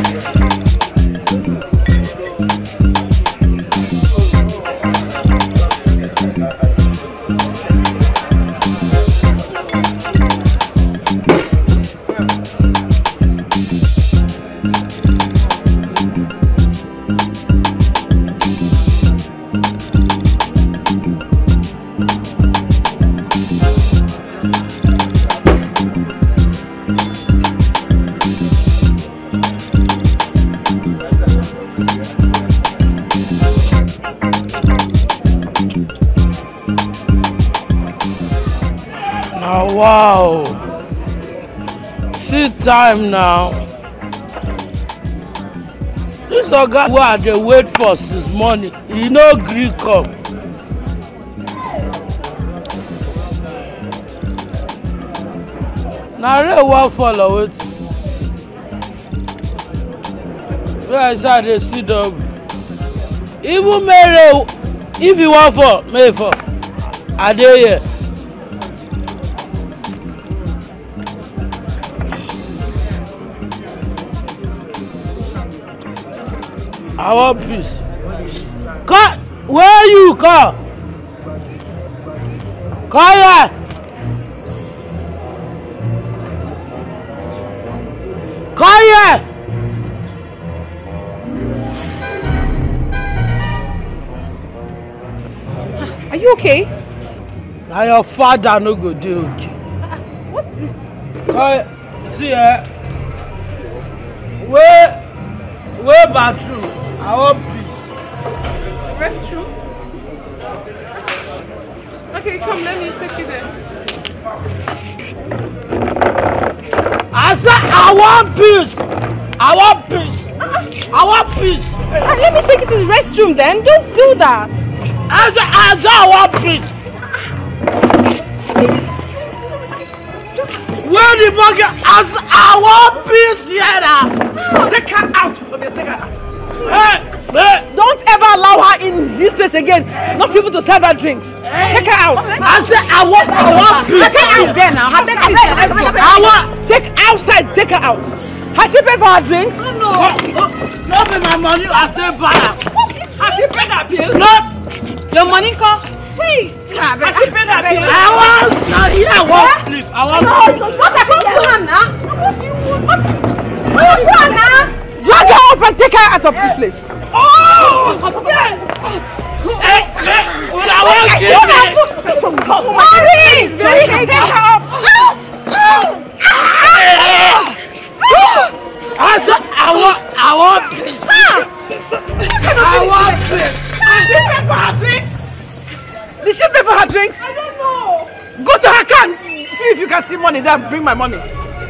Oh, wow. See time now. This guy who had to wait for since morning, he no gree come. Now rain wan fall or wetin? Where I say they sit down. Even Mary, if you want fall, may fall. I dey here. I want peace. Come, where you come? Come here. Come here. Are you okay? Now your father no go dey okay. What is it? Come, see where bathroom? I want peace. Restroom? Okay, come, let me take you there. I said I want peace. I want peace. I want peace. Let me take you to the restroom then. Don't do that. I said I want peace. Where the bucket? I said I want peace here now. Take her out from here. Take her out. Hey. Don't ever allow her in this place again. Not even to serve her drinks. Take her out. I said I want peace. Take her there now. Let's go. Take outside. Take her out. Has she paid for her drinks? No. No be my money. I take back. Has she paid her bill? No. Your money come. Please. Has she paid her bill? I want sleep. I want sleep. What are you doing now? What do you want? What are you doing now? Drag her off and take her out of this place. Oh! Yes! Hey! What I want to get Please, take her up. I said I want peace. I want peace. Did she pay for her drinks? I don't know. Go to her can. See if you can see money there. Bring my money.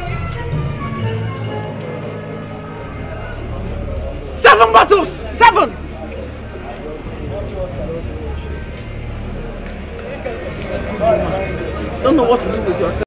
7 bottles. 7. Don't know what to do with yourself.